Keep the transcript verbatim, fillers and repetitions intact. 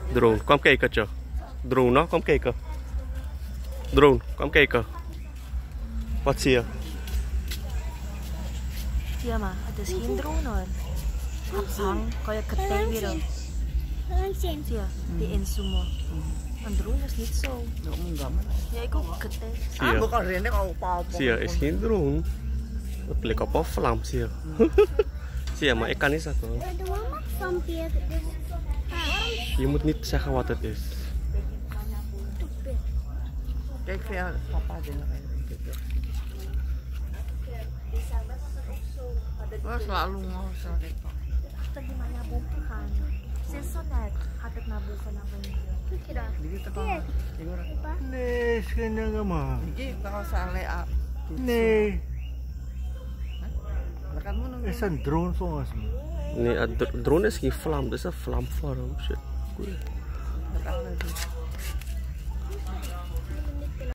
Drone, kom kijken, tje. Drone, no? Kom kijken. Drone, kom kijken. Wat zie je? Ja, maar het is geen drone hoor. Het hangt, kan je ketting weer op. Ja, die inzoomen. Een drone is niet zo. Ja, ik ook ketting. Zie je? Zie je, is geen drone. Het lijkt op een vlam, zie je. Zie je, maar ik kan niet zeggen. Je moet niet zeggen wat het is. Kijk, via papa din. Oh, selalu mau sorry. Kita gimana bukan kan? Sesonet hatid na bukan ako niyo. Kira. Dito ka. Siguro. Nee, geen ding maar. Hindi ka sa lea. Nee. Lakan mo nung. Is een drone volgens mij. Nee, een drone is geen vlam, dat is een vlamvorm. Shit. Goed.